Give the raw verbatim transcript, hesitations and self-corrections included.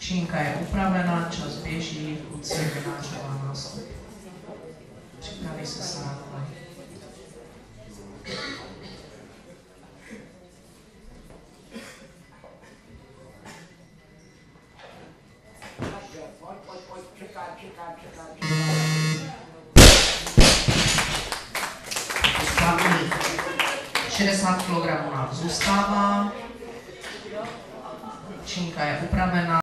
Šínka je upravená, čas běží, kluci vynářová nástup. Připraví se sáklej. šedesát kilogramů nám zůstává. Šínka je upravená.